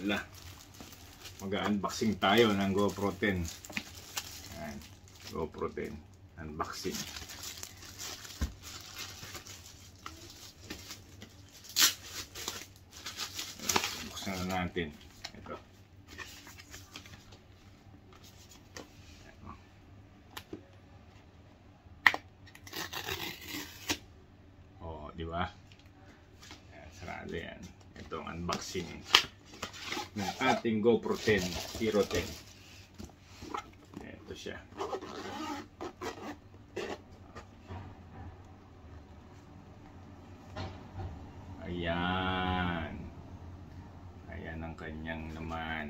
Wala. Mag-unboxing tayo ng GoPro 10. Ayan. GoPro 10. Unboxing. Buksan na natin. Ito. Oh, di ba? Sarado yan. Ito ang unboxing ng ating GoPro 10 Hero 10. Ito siya. Ayan. Ayan ang kanyang naman.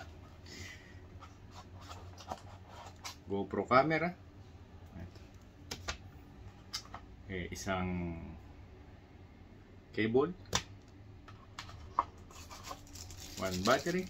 GoPro camera. Isang cable. One battery.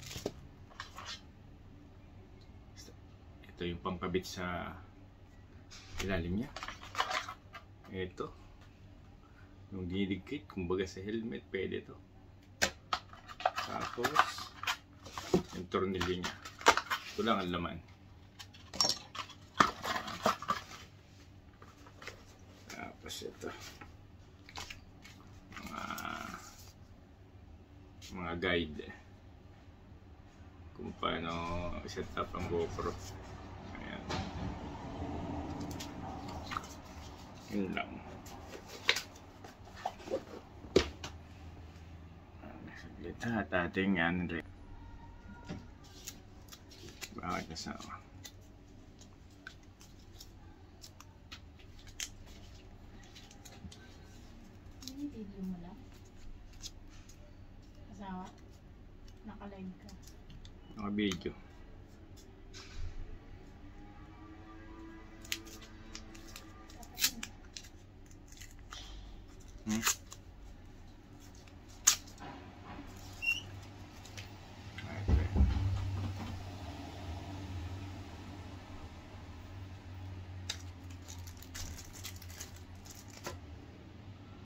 Ito yung pangkabit sa ilalim niya. Ito yung dinidikit, kumbaga sa helmet, pwede ito. Tapos yung tornilyo niya. Ito lang ang laman. Tapos ito mga guide kung paano set up ang GoPro. Ayan. Yun lang. Saglit ha, at ating yan. Bakit nasama? Video mo lang? Asawa? Naka-live ka? Naka-video. Hmm?